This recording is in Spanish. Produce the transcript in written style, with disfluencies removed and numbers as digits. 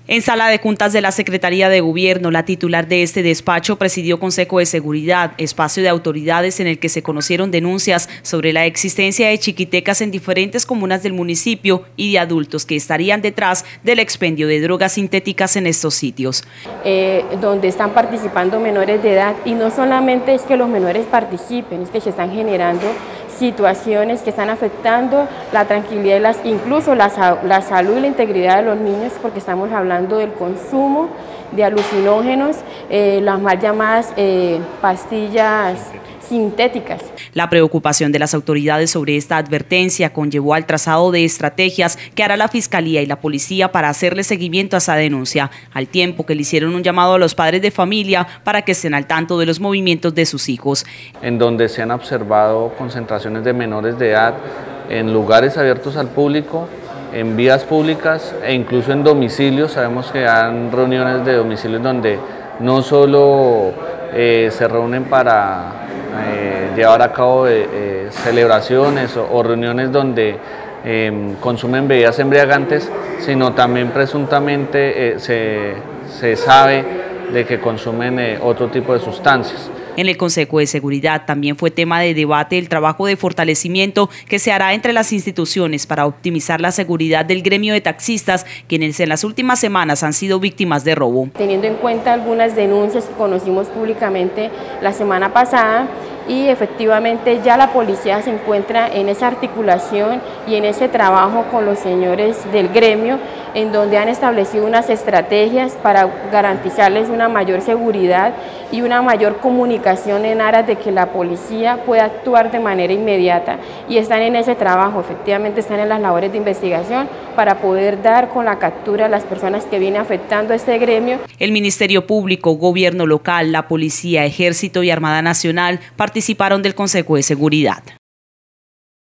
En sala de juntas de la Secretaría de Gobierno, la titular de este despacho presidió Consejo de Seguridad, espacio de autoridades en el que se conocieron denuncias sobre la existencia de chiquitecas en diferentes comunas del municipio y de adultos que estarían detrás del expendio de drogas sintéticas en estos sitios. Donde están participando menores de edad, y no solamente es que los menores participen, es que se están generando situaciones que están afectando la tranquilidad y incluso la salud y la integridad de los niños, porque estamos hablando del consumo de alucinógenos, las mal llamadas pastillas sintéticas. La preocupación de las autoridades sobre esta advertencia conllevó al trazado de estrategias que hará la Fiscalía y la Policía para hacerle seguimiento a esa denuncia, al tiempo que le hicieron un llamado a los padres de familia para que estén al tanto de los movimientos de sus hijos. En donde se han observado concentraciones de menores de edad en lugares abiertos al público, en vías públicas e incluso en domicilios. Sabemos que hay reuniones de domicilios donde no solo se reúnen para llevar a cabo celebraciones o reuniones donde consumen bebidas embriagantes, sino también presuntamente se sabe de que consumen otro tipo de sustancias. En el Consejo de Seguridad también fue tema de debate el trabajo de fortalecimiento que se hará entre las instituciones para optimizar la seguridad del gremio de taxistas, quienes en las últimas semanas han sido víctimas de robo. Teniendo en cuenta algunas denuncias que conocimos públicamente la semana pasada, y efectivamente ya la policía se encuentra en esa articulación y en ese trabajo con los señores del gremio, en donde han establecido unas estrategias para garantizarles una mayor seguridad y una mayor comunicación en aras de que la policía pueda actuar de manera inmediata, y están en ese trabajo, efectivamente están en las labores de investigación para poder dar con la captura a las personas que vienen afectando a este gremio. El Ministerio Público, Gobierno Local, la Policía, Ejército y Armada Nacional participaron del Consejo de Seguridad.